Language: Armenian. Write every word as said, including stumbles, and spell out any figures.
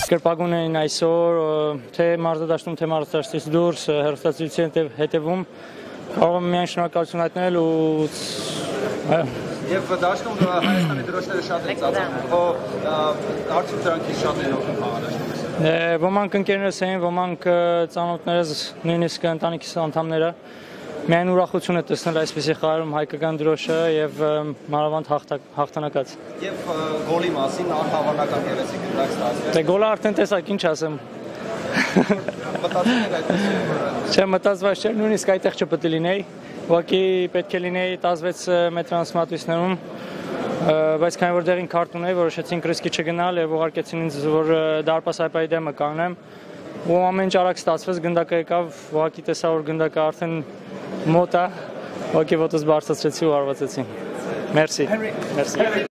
Կրպագուն էին այսօր, թե մարզադաշտում, թե մարզադաշտից դուրս հեռուստացույցի հետևում, կարող եմ միայն շնորհակալություն հայտնել ու Եվ դաշտում Հայաստանի դրոշները շատ են ծածկում, արդյոք դրանք շատ են օգնում խաղադաշտում։ Ոմանք ընկերներս էին, ոմանք ծանոթներս, նույնիսկ ընտանիքիս անդամները միայն ուրախություն է տեսնել այսպիսի խաղերում հայկական դրոշը եւ մանավանդ հաղթանակած։ Եվ գոլի մասին անհավանական գեղեցիկ դրակ ստացվեց։ Դե գոլը արդեն տեսակ, ինչ ասեմ։ Մտածում եք այդպես։ Չէ, մտածված չէ, նույնիսկ այդտեղ չպետք է լինեի։ Ուղղակի պետք է լինեի տասվեց մետրանոց մատույցներում, բայց քանի որ դեղին քարտ ունեի, որոշեցինք ռիսկի չգնալ եւ ուղարկեցին ինձ, որ դարպասայպայի դեմը կանգնեմ։ Ու ամեն ինչ արագ ստացվեց, գնդակը եկավ, ուղղակի տեսա, որ գնդակը արդեն մոտ է, ուղղակի ոտս բարձրացրեցի ու արվածեցի։ Մերսի։ Մերսի։